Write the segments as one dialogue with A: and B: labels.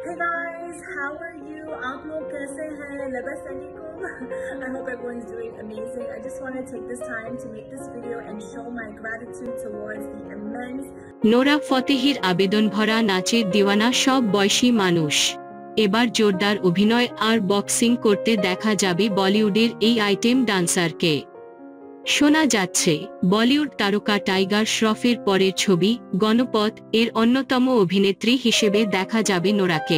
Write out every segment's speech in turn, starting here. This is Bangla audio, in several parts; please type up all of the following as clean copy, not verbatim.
A: Hey guys, how are you? आप लोग कैसे हैं? लबस्तनीकुम. I hope everyone's doing amazing. I just want to take this time to make this video and show my gratitude towards the immense.
B: Nora ফতেহির আবেদন ভরা নাচের দিওয়ানা সব বয়সী মানুষ। এবার জোরদার অভিনয় আর বক্সিং করতে দেখা যাবে বলিউডের এই আইটেম ডান্সারকে। শোনা যাচ্ছে বলিউড তারকা টাইগার শ্রফের পরের ছবি গণপথ এর অন্যতম অভিনেত্রী হিসেবে দেখা যাবে নোরাকে।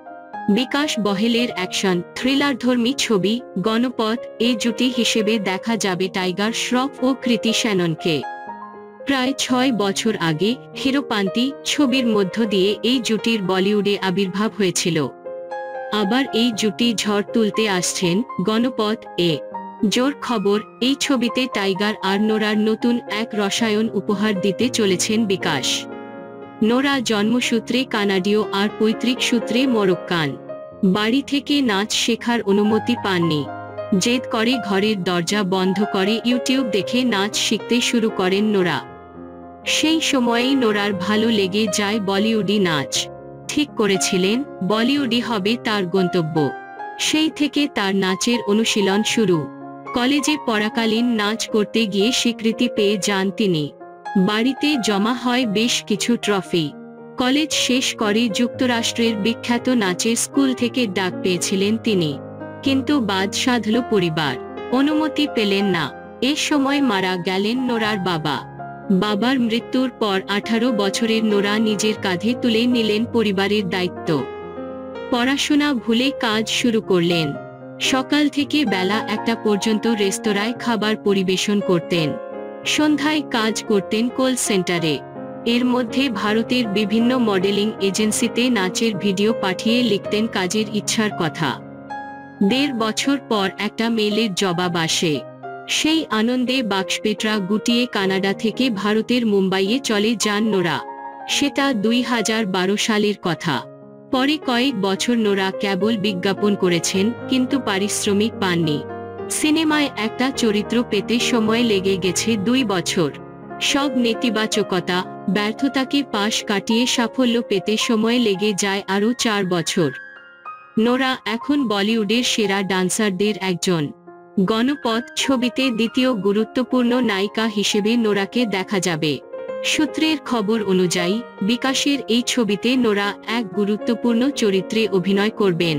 B: বিকাশ বহেলের অ্যাকশন থ্রিলারধর্মী ছবি গণপথ এ জুটি হিসেবে দেখা যাবে টাইগার শ্রফ ও কৃতি শ্যাননকে। প্রায় 6 বছর আগে হিরোপান্তি ছবির মধ্য দিয়ে এই জুটির বলিউডে আবির্ভাব হয়েছিল। আবার এই জুটি ঝড় তুলতে আসছেন গণপথ এ। জোর খবর, এই ছবিতে টাইগার আর নোরার নতুন এক রসায়ন উপহার দিতে চলেছেন বিকাশ। নোরা জন্মসূত্রে কানাডীয় আর পৈতৃক সূত্রে মরক্কান। বাড়ি থেকে নাচ শেখার অনুমতি পাননি। জেদ করে ঘরের দরজা বন্ধ করে ইউটিউব দেখে নাচ শিখতে শুরু করেন নোরা। সেই সময়েই নোরার ভালো লেগে যায় বলিউডি নাচ। ঠিক করেছিলেন বলিউডই হবে তার গন্তব্য। সেই থেকে তার নাচের অনুশীলন শুরু। কলেজে পড়াকালীন নাচ করতে গিয়ে স্বীকৃতি পেয়ে যান তিনি। বাড়িতে জমা হয় বেশ কিছু ট্রফি। কলেজ শেষ করে যুক্তরাষ্ট্রের বিখ্যাত নাচের স্কুল থেকে ডাক পেয়েছিলেন তিনি। কিন্তু বাদ সাধল পরিবার, অনুমতি পেলেন না। এ সময় মারা গেলেন নোরার বাবা। বাবার মৃত্যুর পর 18 বছরের নোরা নিজের কাঁধে তুলে নিলেন পরিবারের দায়িত্ব। পড়াশোনা ভুলে কাজ শুরু করলেন। সকাল থেকে বেলা 1টা পর্যন্ত রেস্তোরাঁয় খাবার পরিবেশন করতেন। সন্ধ্যায় কাজ করতেন কল সেন্টারে। এর মধ্যে ভারতের বিভিন্ন মডেলিং এজেন্সিতে নাচের ভিডিও পাঠিয়ে লিখতেন কাজের ইচ্ছার কথা। 1.5 বছর পর একটা মেইলের জবাব আসে। সেই আনন্দে বাক্সপেটরা গুটিয়ে কানাডা থেকে ভারতের মুম্বাইয়ে চলে যান নোরা। সেটা 2012 সালের কথা। পরে কয়েক বছর নোরা কেবল বিজ্ঞাপন করেছেন, কিন্তু পারিশ্রমিক পাননি। সিনেমায় একটা চরিত্র পেতে সময় লেগে গেছে 2 বছর। সব নেতিবাচকতা, ব্যর্থতাকে পাশ কাটিয়ে সাফল্য পেতে সময় লেগে যায় আরও 4 বছর। নোরা এখন বলিউডের সেরা ডান্সারদের একজন। গণপথ ছবিতে দ্বিতীয় গুরুত্বপূর্ণ নায়িকা হিসেবে নোরাকে দেখা যাবে। সূত্রের খবর অনুযায়ী বিকাশের এই ছবিতে নোরা এক গুরুত্বপূর্ণ চরিত্রে অভিনয় করবেন।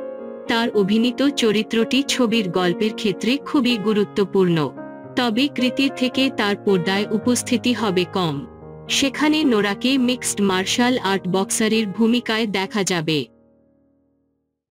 B: তার অভিনীত চরিত্রটি ছবির গল্পের ক্ষেত্রে খুবই গুরুত্বপূর্ণ। তবে কৃতির থেকে তার পর্দায় উপস্থিতি হবে কম। সেখানে নোরাকে মিক্সড মার্শাল আর্ট বক্সারের ভূমিকায় দেখা যাবে।